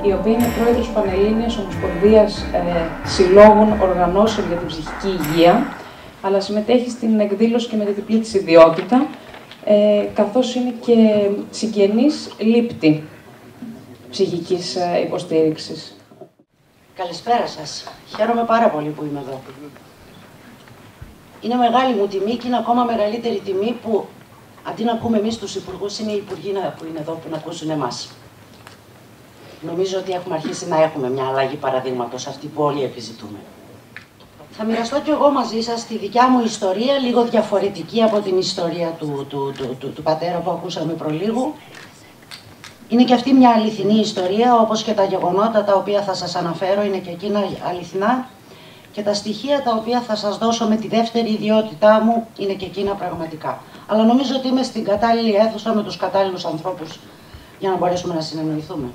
η οποία είναι πρόεδρος Πανελλήνιας Ομοσπονδίας Συλλόγων Οργανώσεων για την Ψυχική Υγεία, αλλά συμμετέχει στην εκδήλωση και με τη διπλή της ιδιότητα, καθώς είναι και συγγενής λήπτη ψυχικής υποστήριξης. Καλησπέρα σας. Χαίρομαι πάρα πολύ που είμαι εδώ. Είναι μεγάλη μου τιμή και είναι ακόμα μεγαλύτερη τιμή που αντί να ακούμε εμείς τους υπουργούς, είναι οι υπουργοί που είναι εδώ που να ακούσουν εμάς. Νομίζω ότι έχουμε αρχίσει να έχουμε μια αλλαγή παραδείγματος, αυτή που όλοι επιζητούμε. Θα μοιραστώ κι εγώ μαζί σας τη δικιά μου ιστορία, λίγο διαφορετική από την ιστορία του πατέρα που ακούσαμε προλίγου. Είναι και αυτή μια αληθινή ιστορία, όπως και τα γεγονότα τα οποία θα σας αναφέρω είναι και εκείνα αληθινά και τα στοιχεία τα οποία θα σας δώσω με τη δεύτερη ιδιότητά μου είναι και εκείνα πραγματικά. Αλλά νομίζω ότι είμαι στην κατάλληλη αίθουσα με τους κατάλληλους ανθρώπους για να μπορέσουμε να συνεννοηθούμε.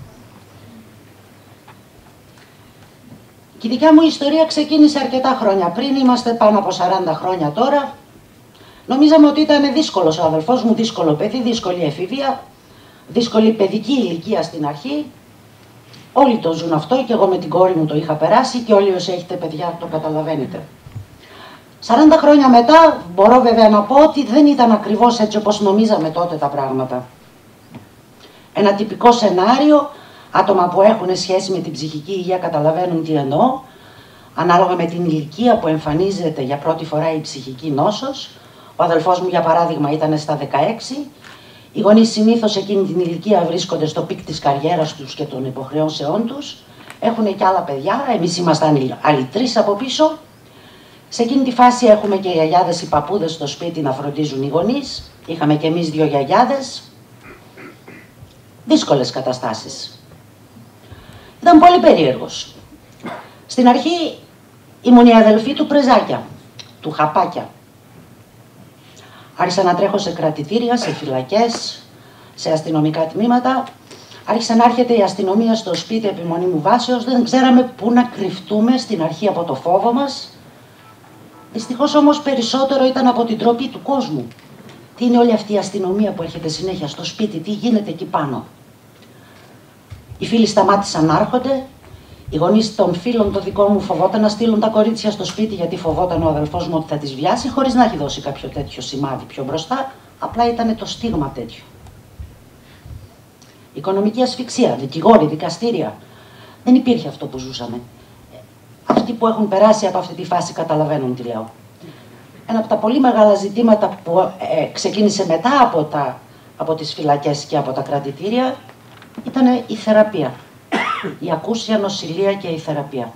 Και η δικιά μου ιστορία ξεκίνησε αρκετά χρόνια πριν, είμαστε πάνω από 40 χρόνια τώρα. Νομίζαμε ότι ήταν δύσκολος ο αδελφός μου, δύσκολο παιδί, δύσκολη εφηβεία, δύσκολη παιδική ηλικία στην αρχή. Όλοι το ζουν αυτό και εγώ με την κόρη μου το είχα περάσει και όλοι όσοι έχετε παιδιά το καταλαβαίνετε. 40 χρόνια μετά μπορώ βέβαια να πω ότι δεν ήταν ακριβώς έτσι όπως νομίζαμε τότε τα πράγματα. Ένα τυπικό σενάριο, άτομα που έχουν σχέση με την ψυχική υγεία καταλαβαίνουν τι εννοώ, ανάλογα με την ηλικία που εμφανίζεται για πρώτη φορά η ψυχική νόσος. Ο αδελφός μου για παράδειγμα ήταν στα 16. Οι γονείς συνήθως εκείνη την ηλικία βρίσκονται στο πικ της καριέρας τους και των υποχρεώσεών τους. Έχουν και άλλα παιδιά, εμείς ήμασταν άλλοι 3 από πίσω. Σε εκείνη τη φάση έχουμε και γιαγιάδες ή παππούδες στο σπίτι να φροντίζουν οι γονείς. Είχαμε και εμείς 2 γιαγιάδες. Δύσκολες καταστάσεις. Ήταν πολύ περίεργος. Στην αρχή ήμουν η αδελφή του πρεζάκια, του χαπάκια. Άρχισα να τρέχω σε κρατητήρια, σε φυλακές, σε αστυνομικά τμήματα. Άρχισε να έρχεται η αστυνομία στο σπίτι επιμονή μου βάσεως. Δεν ξέραμε πού να κρυφτούμε στην αρχή από το φόβο μας. Δυστυχώς όμως περισσότερο ήταν από την τροπή του κόσμου. Τι είναι όλη αυτή η αστυνομία που έρχεται συνέχεια στο σπίτι, τι γίνεται εκεί πάνω. Οι φίλοι σταμάτησαν να έρχονται. Οι γονείς των φίλων των δικών μου φοβόταν να στείλουν τα κορίτσια στο σπίτι γιατί φοβόταν ο αδελφός μου ότι θα τις βιάσει, χωρίς να έχει δώσει κάποιο τέτοιο σημάδι πιο μπροστά. Απλά ήταν το στίγμα τέτοιο. Οικονομική ασφυξία, δικηγόροι, δικαστήρια. Δεν υπήρχε αυτό που ζούσαμε. Αυτοί που έχουν περάσει από αυτή τη φάση καταλαβαίνουν τι λέω. Ένα από τα πολύ μεγάλα ζητήματα που ξεκίνησε μετά από τις φυλακές και από τα κρατητήρια ήταν η θεραπεία. Η ακούσια νοσηλεία και η θεραπεία.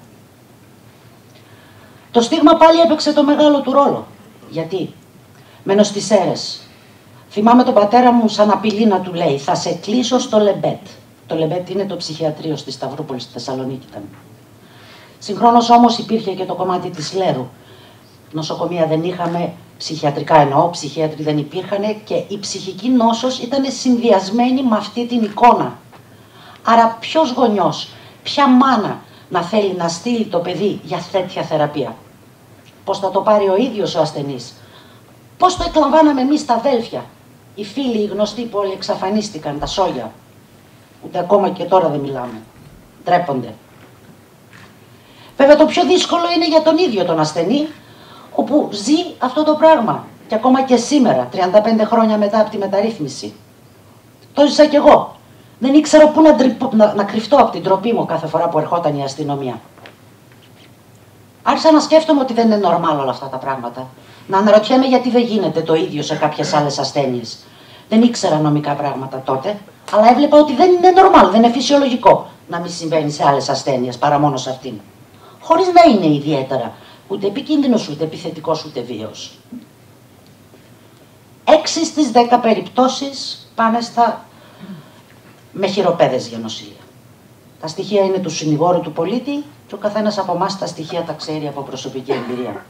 Το στίγμα πάλι έπαιξε το μεγάλο του ρόλο. Γιατί μένω στις Σέρρες. Θυμάμαι τον πατέρα μου σαν απειλή να του λέει «Θα σε κλείσω στο Λεμπέτ». Το Λεμπέτ είναι το ψυχιατρίο στη Σταυρούπολη, στη Θεσσαλονίκη ήταν. Συγχρόνως όμως υπήρχε και το κομμάτι της Λέρου. Νοσοκομεία δεν είχαμε, ψυχιατρικά εννοώ, ψυχίατροι δεν υπήρχαν και η ψυχική νόσος ήταν συνδυασμένη με αυτή την εικόνα. Άρα ποιος γονιός, ποια μάνα να θέλει να στείλει το παιδί για τέτοια θεραπεία. Πώς θα το πάρει ο ίδιος ο ασθενής. Πώς το εκλαμβάναμε εμείς τα αδέλφια. Οι φίλοι, οι γνωστοί που όλοι εξαφανίστηκαν, τα σόγια. Ούτε ακόμα και τώρα δεν μιλάμε. Ντρέπονται. Βέβαια το πιο δύσκολο είναι για τον ίδιο τον ασθενή, όπου ζει αυτό το πράγμα. Και ακόμα και σήμερα, 35 χρόνια μετά από τη μεταρρύθμιση. Το ζήσα κι εγώ. Δεν ήξερα πού να κρυφτώ από την τροπή μου κάθε φορά που ερχόταν η αστυνομία. Άρχισα να σκέφτομαι ότι δεν είναι νορμάλ όλα αυτά τα πράγματα. Να αναρωτιέμαι γιατί δεν γίνεται το ίδιο σε κάποιες άλλες ασθένειες. Δεν ήξερα νομικά πράγματα τότε, αλλά έβλεπα ότι δεν είναι νορμάλ, δεν είναι φυσιολογικό να μην συμβαίνει σε άλλες ασθένειες παρά μόνο σε αυτήν. Χωρίς να είναι ιδιαίτερα ούτε επικίνδυνος, ούτε επιθετικός, ούτε βίαιος. 6 στις 10 περιπτώσεις πάνε με χειροπέδες για νοσηλεία. Τα στοιχεία είναι του συνηγόρου του πολίτη και ο καθένας από εμάς τα στοιχεία τα ξέρει από προσωπική εμπειρία.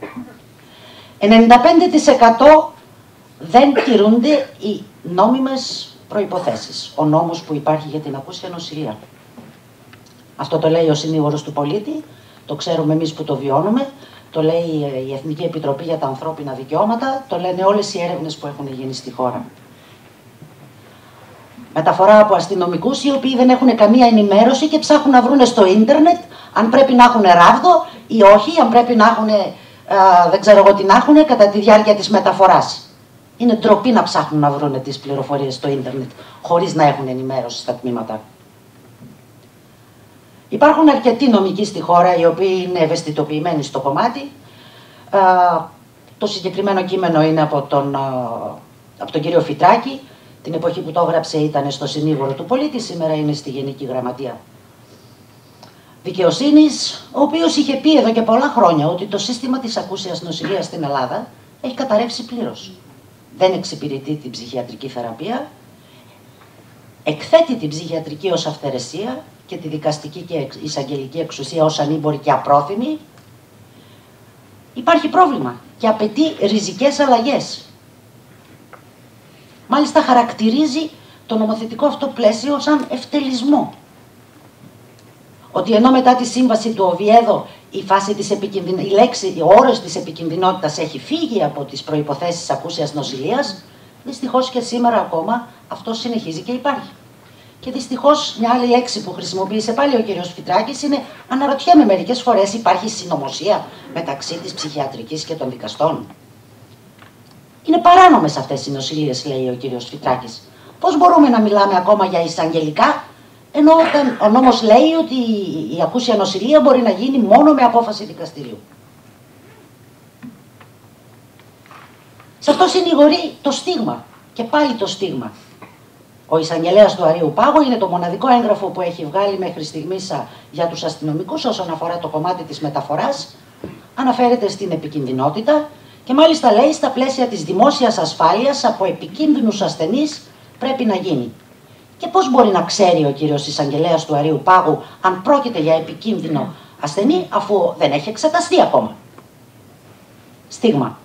95% δεν τηρούνται οι νόμιμες προϋποθέσεις. Ο νόμος που υπάρχει για την ακούσια νοσηλεία. Αυτό το λέει ο συνήγορος του πολίτη, το ξέρουμε εμείς που το βιώνουμε, το λέει η Εθνική Επιτροπή για τα Ανθρώπινα Δικαιώματα, το λένε όλες οι έρευνες που έχουν γίνει στη χώρα. Μεταφορά από αστυνομικούς οι οποίοι δεν έχουν καμία ενημέρωση και ψάχνουν να βρουν στο ίντερνετ αν πρέπει να έχουν ράβδο ή όχι, αν πρέπει να έχουν, δεν ξέρω εγώ τι να έχουν, κατά τη διάρκεια της μεταφοράς. Είναι ντροπή να ψάχνουν να βρουν τις πληροφορίες στο ίντερνετ χωρίς να έχουν ενημέρωση στα τμήματα. Υπάρχουν αρκετοί νομικοί στη χώρα οι οποίοι είναι ευαισθητοποιημένοι στο κομμάτι. Το συγκεκριμένο κείμενο είναι από τον κύριο Φυτράκη. Την εποχή που το έγραψε ήταν στο Συνήγορο του Πολίτη, σήμερα είναι στη Γενική Γραμματεία Δικαιοσύνης, ο οποίος είχε πει εδώ και πολλά χρόνια ότι το σύστημα της ακούσιας νοσηλείας στην Ελλάδα έχει καταρρεύσει πλήρως. Δεν εξυπηρετεί την ψυχιατρική θεραπεία, εκθέτει την ψυχιατρική ως αυθαιρεσία και τη δικαστική και εισαγγελική εξουσία ως ανήμπορη και απρόθυμη. Υπάρχει πρόβλημα και απαιτεί ριζικές αλλαγές. Μάλιστα χαρακτηρίζει το νομοθετικό αυτό πλαίσιο σαν ευτελισμό. Ότι ενώ μετά τη σύμβαση του Οβιέδο ο όρος της επικινδυνότητας έχει φύγει από τις προϋποθέσεις ακούσιας νοσηλείας, δυστυχώς και σήμερα ακόμα αυτό συνεχίζει και υπάρχει. Και δυστυχώς μια άλλη λέξη που χρησιμοποίησε πάλι ο κύριος Φυτράκης είναι, αναρωτιέμαι μερικές φορές, υπάρχει συνωμοσία μεταξύ της ψυχιατρικής και των δικαστών. Είναι παράνομες αυτές οι νοσηλείες, λέει ο κύριος Φυτράκης. Πώς μπορούμε να μιλάμε ακόμα για εισαγγελικά, ενώ ο νόμος λέει ότι η ακούσια νοσηλεία μπορεί να γίνει μόνο με απόφαση δικαστηρίου. Σε αυτό συνηγορεί το στίγμα και πάλι το στίγμα. Ο εισαγγελέας του Αρείου Πάγου είναι το μοναδικό έγγραφο που έχει βγάλει μέχρι στιγμής για τους αστυνομικούς όσον αφορά το κομμάτι της μεταφοράς. Αναφέρεται στην επικινδυνότητα και μάλιστα λέει στα πλαίσια της δημόσιας ασφάλειας από επικίνδυνους ασθενείς πρέπει να γίνει. Και πώς μπορεί να ξέρει ο κύριος εισαγγελέας του Αρείου Πάγου αν πρόκειται για επικίνδυνο ασθενή αφού δεν έχει εξεταστεί ακόμα. Στίγμα.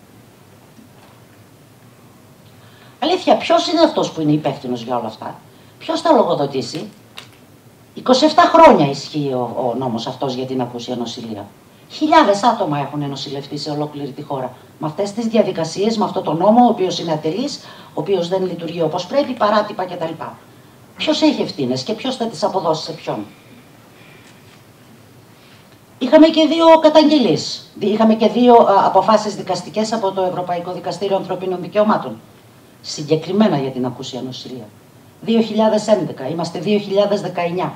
Αλήθεια, ποιος είναι αυτός που είναι υπεύθυνος για όλα αυτά? Ποιος θα λογοδοτήσει? 27 χρόνια ισχύει ο νόμος αυτός για την ακούσια νοσηλεία. Χιλιάδες άτομα έχουν νοσηλευτεί σε ολόκληρη τη χώρα. Με αυτές τις διαδικασίες, με αυτό το νόμο, ο οποίος είναι ατελής, ο οποίος δεν λειτουργεί όπως πρέπει, παράτυπα κτλ. Ποιος έχει ευθύνες και ποιος θα τις αποδώσει σε ποιον? Είχαμε και 2 καταγγελίες. Είχαμε και 2 αποφάσεις δικαστικές από το Ευρωπαϊκό Δικαστήριο Ανθρωπίνων Δικαιωμάτων. Συγκεκριμένα για την ακούσια νοσηλεία. 2011, είμαστε 2019.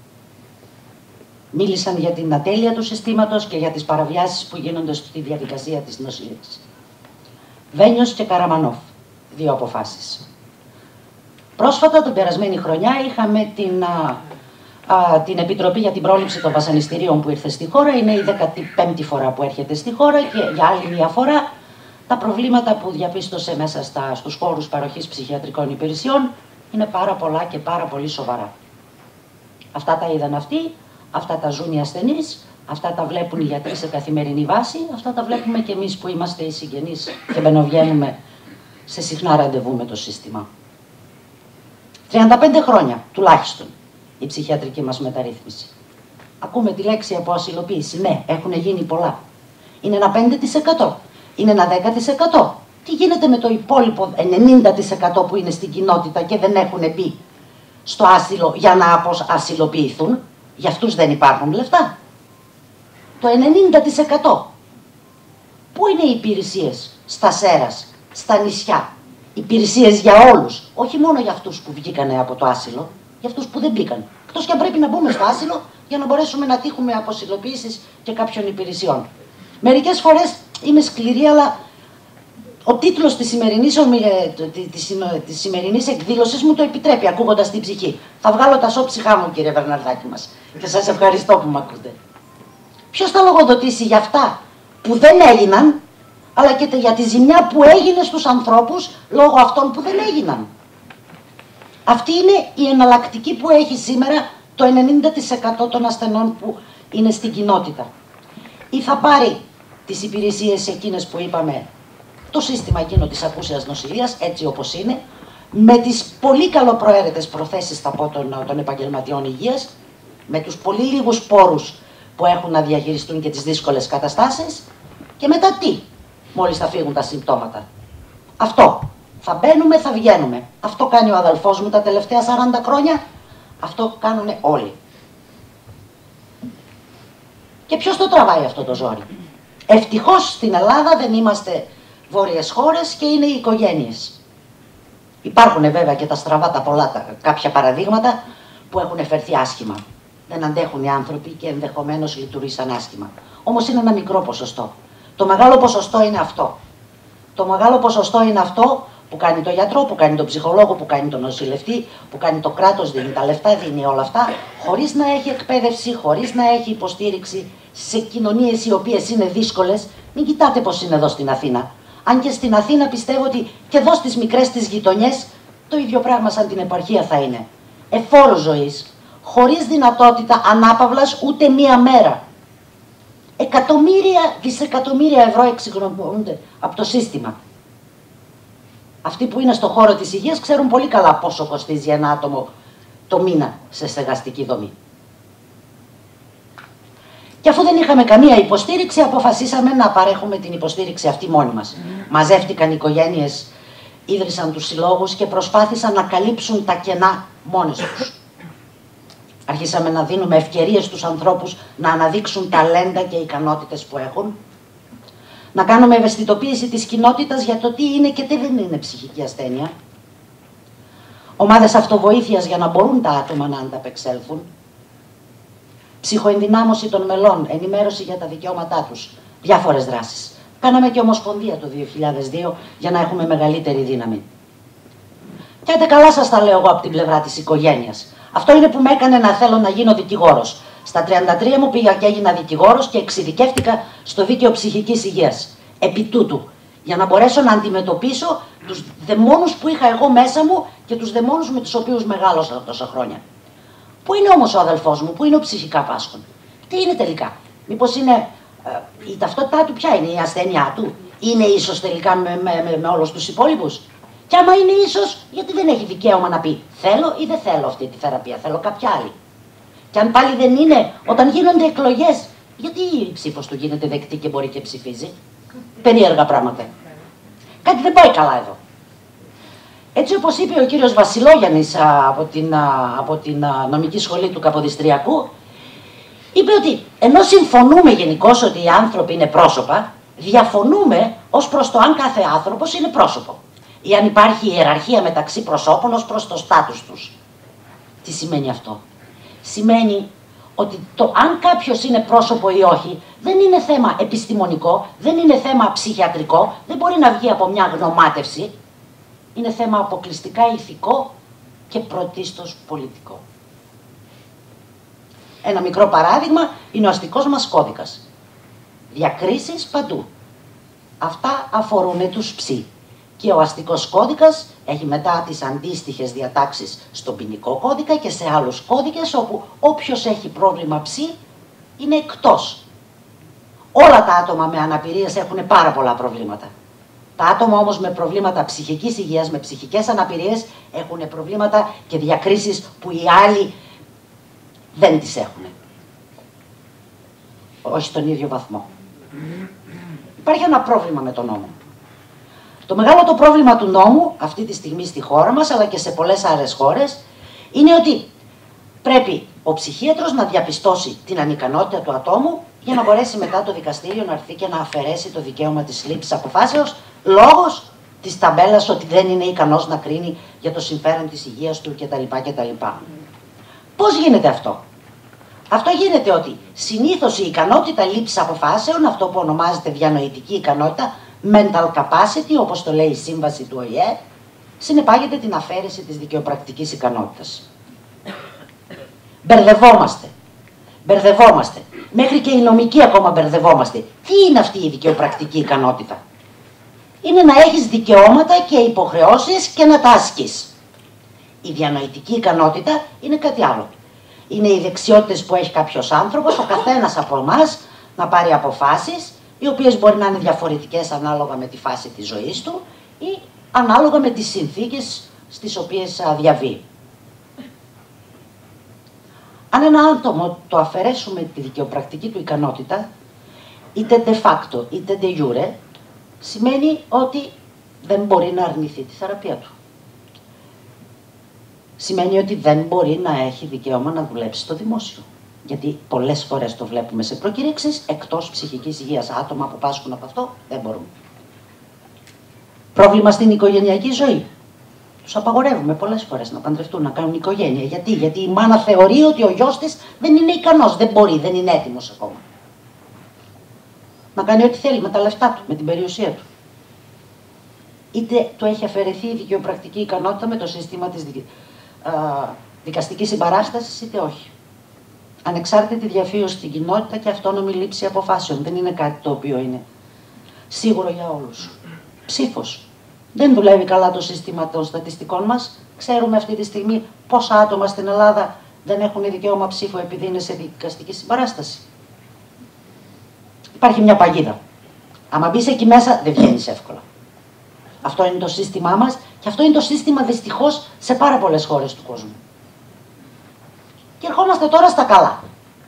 Μίλησαν για την ατέλεια του συστήματος και για τις παραβιάσεις που γίνονται στη διαδικασία της νοσηλείας. Βένιος και Καραμανόφ, 2 αποφάσεις. Πρόσφατα, την περασμένη χρονιά, είχαμε την Επιτροπή για την Πρόληψη των Βασανιστήριων που ήρθε στη χώρα. Είναι η 15η φορά που έρχεται στη χώρα και για άλλη μια φορά τα προβλήματα που διαπίστωσε μέσα στους χώρους παροχής ψυχιατρικών υπηρεσιών είναι πάρα πολλά και πάρα πολύ σοβαρά. Αυτά τα είδαν αυτοί, αυτά τα ζουν οι ασθενείς, αυτά τα βλέπουν οι γιατροί σε καθημερινή βάση, αυτά τα βλέπουμε και εμείς που είμαστε οι συγγενείς και μπαινοβγαίνουμε σε συχνά ραντεβού με το σύστημα. 35 χρόνια τουλάχιστον η ψυχιατρική μας μεταρρύθμιση. Ακούμε τη λέξη αποασυλοποίηση. Ναι, έχουν γίνει πολλά. Είναι ένα 5%. Είναι ένα 10%. Τι γίνεται με το υπόλοιπο 90% που είναι στην κοινότητα και δεν έχουν μπει στο άσυλο για να αποασυλοποιηθούν? Για αυτούς δεν υπάρχουν λεφτά. Το 90%. Πού είναι οι υπηρεσίες στα Σέρας, στα νησιά? Υπηρεσίες για όλους, όχι μόνο για αυτούς που βγήκανε από το άσυλο, για αυτούς που δεν μπήκαν. Εκτός και αν πρέπει να μπούμε στο άσυλο για να μπορέσουμε να τύχουμε αποσυλλοποίησης και κάποιων υπηρεσιών. Μερικές φορές είμαι σκληρή, αλλά ο τίτλος της σημερινής εκδήλωσης μου το επιτρέπει, ακούγοντας την ψυχή. Θα βγάλω τα σώψυχά μου, κύριε Βερναρδάκη μας, και σας ευχαριστώ που με ακούτε. Ποιος θα λογοδοτήσει για αυτά που δεν έγιναν, αλλά και για τη ζημιά που έγινε στους ανθρώπους λόγω αυτών που δεν έγιναν? Αυτή είναι η εναλλακτική που έχει σήμερα το 90% των ασθενών που είναι στην κοινότητα. Ή θα πάρει τις υπηρεσίες εκείνες που είπαμε, το σύστημα εκείνο της ακούσιας νοσηλείας, έτσι όπως είναι, με τις πολύ καλοπροαίρετες προθέσεις, θα πω, των επαγγελματιών υγείας, με τους πολύ λίγους πόρους που έχουν να διαχειριστούν και τις δύσκολες καταστάσεις, και μετά τι, μόλις θα φύγουν τα συμπτώματα? Αυτό Θα μπαίνουμε, θα βγαίνουμε. Αυτό κάνει ο αδελφός μου τα τελευταία 40 χρόνια, αυτό κάνουν όλοι. Και ποιος το τραβάει αυτό το ζόρι? Ευτυχώς στην Ελλάδα δεν είμαστε βόρειες χώρες και είναι οι οικογένειες. Υπάρχουν βέβαια και τα στραβά, τα πολλά, κάποια παραδείγματα που έχουν φερθεί άσχημα. Δεν αντέχουν οι άνθρωποι και ενδεχομένως λειτουργήσαν άσχημα. Όμως είναι ένα μικρό ποσοστό. Το μεγάλο ποσοστό είναι αυτό. Το μεγάλο ποσοστό είναι αυτό που κάνει το γιατρό, που κάνει τον ψυχολόγο, που κάνει τον νοσηλευτή, που κάνει το κράτος, δίνει τα λεφτά, δίνει όλα αυτά, χωρίς να έχει εκπαίδευση, χωρίς να έχει υποστήριξη σε κοινωνίες οι οποίες είναι δύσκολες. Μην κοιτάτε πώς είναι εδώ στην Αθήνα. Αν και στην Αθήνα πιστεύω ότι και εδώ στις μικρές τις γειτονιές το ίδιο πράγμα σαν την επαρχία θα είναι. Εφόρος ζωής, χωρίς δυνατότητα ανάπαυλας ούτε μία μέρα. Εκατομμύρια, δισεκατομμύρια ευρώ εξοικονομούνται από το σύστημα. Αυτοί που είναι στον χώρο της υγείας ξέρουν πολύ καλά πόσο κοστίζει ένα άτομο το μήνα σε στεγαστική δομή. Και αφού δεν είχαμε καμία υποστήριξη, αποφασίσαμε να παρέχουμε την υποστήριξη αυτή μόνοι μας. Μαζεύτηκαν οι οικογένειες, ίδρυσαν τους συλλόγους και προσπάθησαν να καλύψουν τα κενά μόνες τους. Αρχίσαμε να δίνουμε ευκαιρίες στους ανθρώπους να αναδείξουν ταλέντα και ικανότητες που έχουν. Να κάνουμε ευαισθητοποίηση της κοινότητας για το τι είναι και τι δεν είναι ψυχική ασθένεια. Ομάδες αυτοβοήθειας για να μπορούν τα άτομα να ανταπεξέλθουν. Ψυχοενδυνάμωση των μελών, ενημέρωση για τα δικαιώματά τους. Διάφορες δράσεις. Κάναμε και ομοσπονδία το 2002 για να έχουμε μεγαλύτερη δύναμη. Και άντε καλά σας τα λέω εγώ από την πλευρά της οικογένειας. Αυτό είναι που με έκανε να θέλω να γίνω δικηγόρος. Στα 33 μου πήγα και έγινα δικηγόρος και εξειδικεύτηκα στο δίκαιο ψυχικής υγείας. Επί τούτου, για να μπορέσω να αντιμετωπίσω τους δαιμόνους που είχα εγώ μέσα μου και τους δαιμόνους με τους οποίους μεγάλωσα τόσα χρόνια. Πού είναι όμως ο αδελφός μου, πού είναι ο ψυχικά πάσχων? Τι είναι τελικά? Μήπως είναι η ταυτότητά του, ποια είναι η ασθένειά του? Είναι ίσως τελικά με όλους τους υπόλοιπους? Και άμα είναι ίσως, γιατί δεν έχει δικαίωμα να πει θέλω ή δεν θέλω αυτή τη θεραπεία, θέλω κάποια άλλη? Και αν πάλι δεν είναι, όταν γίνονται εκλογές, γιατί η ψήφος του γίνεται δεκτή και μπορεί και ψηφίζει? Περίεργα πράγματα. Κάτι δεν πάει καλά εδώ. Έτσι όπως είπε ο κύριος Βασιλόγιαννης από την νομική σχολή του Καποδιστριακού, είπε ότι ενώ συμφωνούμε γενικώς ότι οι άνθρωποι είναι πρόσωπα, διαφωνούμε ως προς το αν κάθε άνθρωπος είναι πρόσωπο. Ή αν υπάρχει ιεραρχία μεταξύ προσώπων ως προς το στάτους τους. Τι σημαίνει αυτό? Σημαίνει ότι το αν κάποιος είναι πρόσωπο ή όχι δεν είναι θέμα επιστημονικό, δεν είναι θέμα ψυχιατρικό, δεν μπορεί να βγει από μια γνωμάτευση. Είναι θέμα αποκλειστικά ηθικό και πρωτίστως πολιτικό. Ένα μικρό παράδειγμα είναι ο αστικός μας κώδικας. Διακρίσεις παντού. Αυτά αφορούν τους ψι. Και ο αστικός κώδικας έχει μετά τις αντίστοιχες διατάξεις στον ποινικό κώδικα και σε άλλους κώδικες όπου όποιος έχει πρόβλημα ψι είναι εκτός. Όλα τα άτομα με αναπηρίες έχουν πάρα πολλά προβλήματα. Τα άτομα όμως με προβλήματα ψυχικής υγείας, με ψυχικές αναπηρίες έχουν προβλήματα και διακρίσεις που οι άλλοι δεν τις έχουν. Όχι στον ίδιο βαθμό. Υπάρχει ένα πρόβλημα με τον νόμο. Το μεγάλο το πρόβλημα του νόμου αυτή τη στιγμή στη χώρα μας, αλλά και σε πολλές άλλες χώρες, είναι ότι πρέπει ο ψυχίατρος να διαπιστώσει την ανικανότητα του ατόμου για να μπορέσει μετά το δικαστήριο να έρθει και να αφαιρέσει το δικαίωμα της λήψης αποφάσεως λόγος της ταμπέλας ότι δεν είναι ικανός να κρίνει για το συμφέρον της υγείας του κτλ. Πώς γίνεται αυτό? Αυτό γίνεται ότι συνήθως η ικανότητα λήψης αποφάσεων, αυτό που ονομάζεται διανοητική ικανότητα, mental capacity, όπως το λέει η σύμβαση του ΟΗΕ, συνεπάγεται την αφαίρεση της δικαιοπρακτικής ικανότητας. Μπερδευόμαστε. Μέχρι και οι νομικοί ακόμα μπερδευόμαστε. Τι είναι αυτή η δικαιοπρακτική ικανότητα? Είναι να έχεις δικαιώματα και υποχρεώσεις και να τα ασκείς. Η διανοητική ικανότητα είναι κάτι άλλο. Είναι οι δεξιότητες που έχει κάποιος άνθρωπος, ο καθένας από εμάς, να πάρει αποφάσεις, οι οποίες μπορεί να είναι διαφορετικές ανάλογα με τη φάση της ζωής του ή ανάλογα με τις συνθήκες στις οποίες διαβεί. Αν ένα άτομο το αφαιρέσουμε τη δικαιοπρακτική του ικανότητα, είτε de facto είτε de jure, σημαίνει ότι δεν μπορεί να αρνηθεί τη θεραπεία του. Σημαίνει ότι δεν μπορεί να έχει δικαίωμα να δουλέψει στο δημόσιο. Γιατί πολλές φορές το βλέπουμε σε προκηρύξεις, εκτός ψυχικής υγείας, άτομα που πάσχουν από αυτό δεν μπορούν. Πρόβλημα στην οικογενειακή ζωή. Τους απαγορεύουμε πολλές φορές να παντρευτούν, να κάνουν οικογένεια. Γιατί η μάνα θεωρεί ότι ο γιος της δεν είναι ικανός, δεν μπορεί, δεν είναι έτοιμος ακόμα. Να κάνει ό,τι θέλει με τα λεφτά του, με την περιουσία του. Είτε του έχει αφαιρεθεί η δικαιοπρακτική ικανότητα με το σύστημα της δικαστικής συμπαράστασης, είτε όχι. Ανεξάρτητη διαφύωση στην κοινότητα και αυτόνομη λήψη αποφάσεων. Δεν είναι κάτι το οποίο είναι σίγουρο για όλους. Ψήφος. Δεν δουλεύει καλά το σύστημα των στατιστικών μας. Ξέρουμε αυτή τη στιγμή πόσα άτομα στην Ελλάδα δεν έχουν δικαίωμα ψήφου επειδή είναι σε δικαστική συμπαράσταση. Υπάρχει μια παγίδα. Άμα μπεις εκεί μέσα δεν βγαίνεις εύκολα. Αυτό είναι το σύστημά μας και αυτό είναι το σύστημα δυστυχώς σε πάρα πολλές χώρες του κόσμου. Και ερχόμαστε τώρα στα καλά.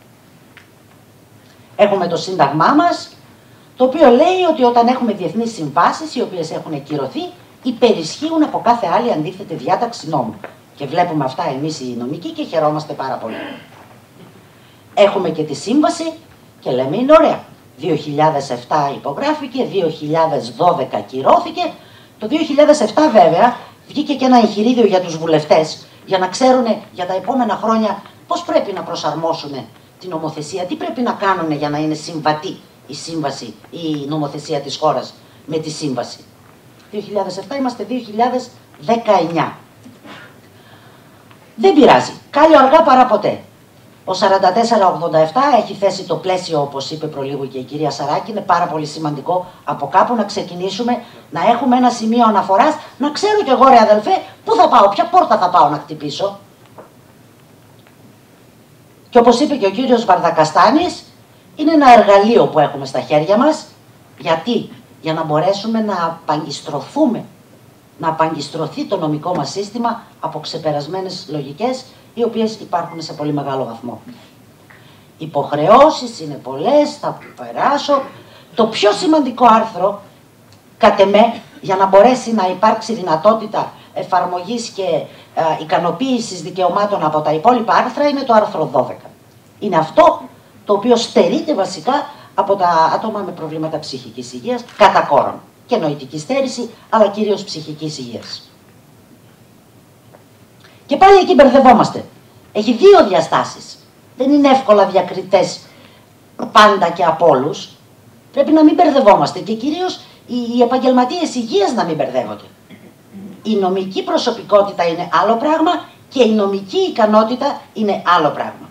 Έχουμε το σύνταγμά μας, το οποίο λέει ότι όταν έχουμε διεθνείς συμβάσεις, οι οποίες έχουν κυρωθεί, υπερισχύουν από κάθε άλλη αντίθετη διάταξη νόμου. Και βλέπουμε αυτά εμείς οι νομικοί και χαιρόμαστε πάρα πολύ. Έχουμε και τη σύμβαση και λέμε είναι ωραία. 2007 υπογράφηκε, 2012 κυρώθηκε. Το 2007 βέβαια βγήκε και ένα εγχειρίδιο για τους βουλευτές για να ξέρουν για τα επόμενα χρόνια πώς πρέπει να προσαρμόσουν την νομοθεσία, τι πρέπει να κάνουν για να είναι συμβατή η σύμβαση, η νομοθεσία της χώρας με τη σύμβαση. 2007 είμαστε 2019. Δεν πειράζει. Κάλλιο αργά παρά ποτέ. Ο 4487 έχει θέσει το πλαίσιο, όπως είπε προλίγου και η κυρία Σαράκη, είναι πάρα πολύ σημαντικό από κάπου να ξεκινήσουμε, να έχουμε ένα σημείο αναφοράς, να ξέρω κι εγώ ρε αδελφέ, πού θα πάω, ποια πόρτα θα πάω να χτυπήσω. Και όπως είπε και ο κύριος Βαρδακαστάνης, είναι ένα εργαλείο που έχουμε στα χέρια μας. Γιατί? Για να μπορέσουμε να απαγκιστρωθούμε, να απαγκιστρωθεί το νομικό μας σύστημα από ξεπερασμένες λογικές, οι οποίες υπάρχουν σε πολύ μεγάλο βαθμό. Υποχρεώσεις είναι πολλές, θα περάσω. Το πιο σημαντικό άρθρο, κατ' εμέ, για να μπορέσει να υπάρξει δυνατότητα εφαρμογής και ικανοποίησης δικαιωμάτων από τα υπόλοιπα άρθρα, είναι το άρθρο 12. Είναι αυτό το οποίο στερείται βασικά από τα άτομα με προβλήματα ψυχικής υγείας, κατά κόρον. Και νοητική στέρηση, αλλά κυρίως ψυχικής υγείας. Και πάλι εκεί μπερδευόμαστε. Έχει δύο διαστάσεις. Δεν είναι εύκολα διακριτές πάντα και από όλους. Πρέπει να μην μπερδευόμαστε και κυρίως οι επαγγελματίες υγείας να μην μπερδεύονται. Η νομική προσωπικότητα είναι άλλο πράγμα και η νομική ικανότητα είναι άλλο πράγμα.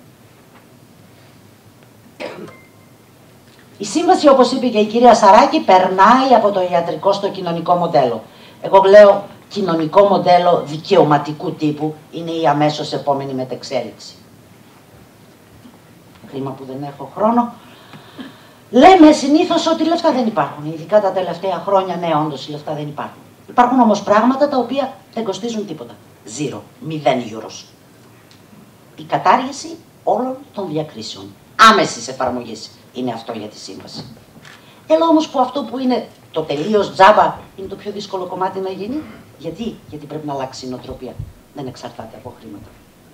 Η σύμβαση, όπως είπε και η κυρία Σαράκη, περνάει από το ιατρικό στο κοινωνικό μοντέλο. Εγώ λέω κοινωνικό μοντέλο δικαιωματικού τύπου, είναι η αμέσως επόμενη μετεξέλιξη. Κρίμα που δεν έχω χρόνο. Λέμε συνήθως ότι λεφτά δεν υπάρχουν, ειδικά τα τελευταία χρόνια, ναι, όντως λεφτά δεν υπάρχουν. Υπάρχουν όμως πράγματα τα οποία δεν κοστίζουν τίποτα. 0 euros. Η κατάργηση όλων των διακρίσεων. Άμεσης εφαρμογής είναι αυτό για τη σύμβαση. Έλα όμως που αυτό που είναι το τελείως τζάμπα είναι το πιο δύσκολο κομμάτι να γίνει. Γιατί πρέπει να αλλάξει η νοοτροπία. Δεν εξαρτάται από χρήματα.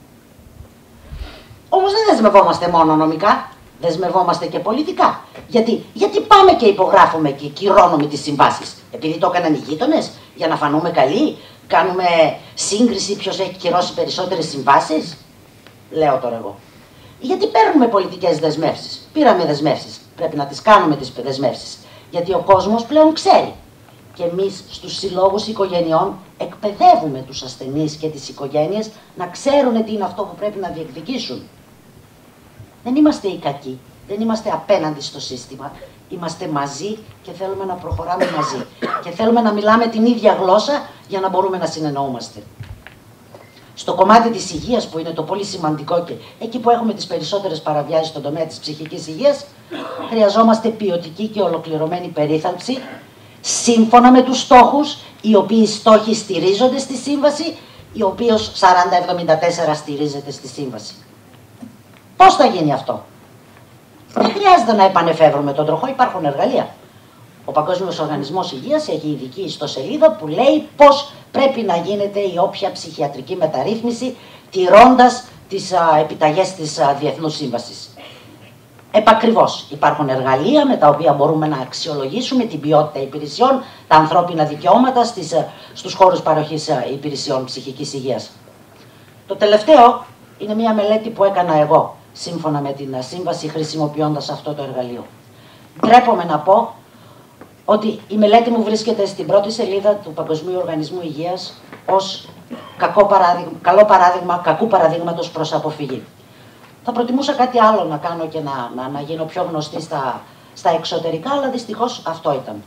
Όμως δεν δεσμευόμαστε μόνο νομικά, δεσμευόμαστε και πολιτικά. Γιατί πάμε και υπογράφουμε και κυρώνουμε τις συμβάσεις. Επειδή το έκαναν οι γείτονες, για να φανούμε καλοί, κάνουμε σύγκριση ποιος έχει κυρώσει περισσότερες συμβάσεις. Λέω τώρα εγώ. Γιατί παίρνουμε πολιτικές δεσμεύσεις. Πήραμε δεσμεύσεις. Πρέπει να τις κάνουμε τις δεσμεύσεις. Γιατί ο κόσμος πλέον ξέρει. Και εμείς στους συλλόγους οικογενειών εκπαιδεύουμε τους ασθενείς και τις οικογένειες να ξέρουν τι είναι αυτό που πρέπει να διεκδικήσουν. Δεν είμαστε οι κακοί. Δεν είμαστε απέναντι στο σύστημα. Είμαστε μαζί και θέλουμε να προχωράμε μαζί. Και θέλουμε να μιλάμε την ίδια γλώσσα για να μπορούμε να συνεννοούμαστε. Στο κομμάτι της υγείας που είναι το πολύ σημαντικό και εκεί που έχουμε τις περισσότερες παραβιάσεις στον τομέα της ψυχικής υγείας, χρειαζόμαστε ποιοτική και ολοκληρωμένη περίθαλψη, σύμφωνα με τους στόχους, οι οποίοι στόχοι στηρίζονται στη σύμβαση, η οποία 4074 στηρίζεται στη σύμβαση. Πώς θα γίνει αυτό? Δεν χρειάζεται να επανεφεύρουμε τον τροχό, υπάρχουν εργαλεία. Ο Παγκόσμιος Οργανισμός Υγείας έχει ειδική ιστοσελίδα που λέει πώς πρέπει να γίνεται η όποια ψυχιατρική μεταρρύθμιση, τηρώντας τις επιταγές της Διεθνούς Σύμβασης. Επακριβώς υπάρχουν εργαλεία με τα οποία μπορούμε να αξιολογήσουμε την ποιότητα υπηρεσιών, τα ανθρώπινα δικαιώματα στους χώρους παροχής υπηρεσιών ψυχικής υγείας. Το τελευταίο είναι μια μελέτη που έκανα εγώ, σύμφωνα με την σύμβαση, χρησιμοποιώντας αυτό το εργαλείο. Ντρέπομαι να πω ότι η μελέτη μου βρίσκεται στην πρώτη σελίδα του Παγκοσμίου Οργανισμού Υγείας ως καλό παράδειγμα κακού παραδείγματος προς αποφυγή. Θα προτιμούσα κάτι άλλο να κάνω και να γίνω πιο γνωστή στα εξωτερικά, αλλά δυστυχώς αυτό ήταν.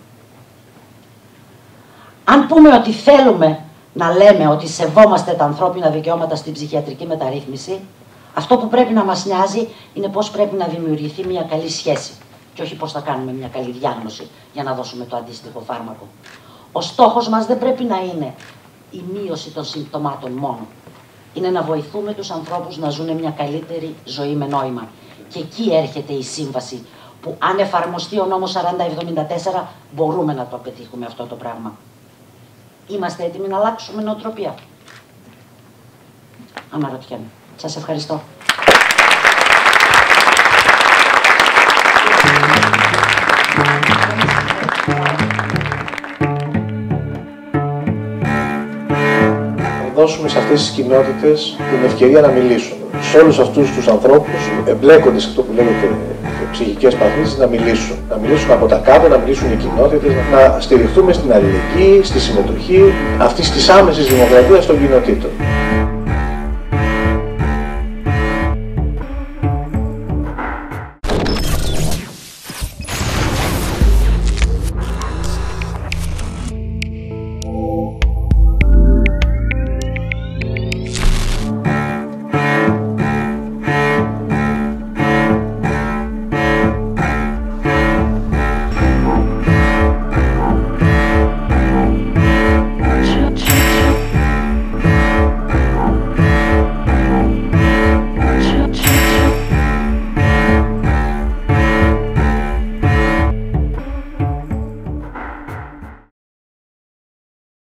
Αν πούμε ότι θέλουμε να λέμε ότι σεβόμαστε τα ανθρώπινα δικαιώματα στην ψυχιατρική μεταρρύθμιση, αυτό που πρέπει να μας νοιάζει είναι πώς πρέπει να δημιουργηθεί μια καλή σχέση και όχι πώς θα κάνουμε μια καλή διάγνωση για να δώσουμε το αντίστοιχο φάρμακο. Ο στόχος μας δεν πρέπει να είναι η μείωση των συμπτωμάτων μόνο. Είναι να βοηθούμε τους ανθρώπους να ζουν μια καλύτερη ζωή με νόημα. Και εκεί έρχεται η σύμβαση που αν εφαρμοστεί ο νόμος 4074 μπορούμε να το πετύχουμε αυτό το πράγμα. Είμαστε έτοιμοι να αλλάξουμε νοοτροπία? Αναρωτιέμαι. Σας ευχαριστώ. Δώσουμε σε αυτές τις κοινότητες την ευκαιρία να μιλήσουν. Σε όλους αυτούς τους ανθρώπους εμπλέκονται σε αυτό που λέγεται ψυχικές παθήσεις να μιλήσουν. Να μιλήσουν από τα κάτω, να μιλήσουν οι κοινότητες, να στηριχθούμε στην αλληλεγγύη, στη συμμετοχή αυτής της άμεσης δημοκρατίας των κοινοτήτων.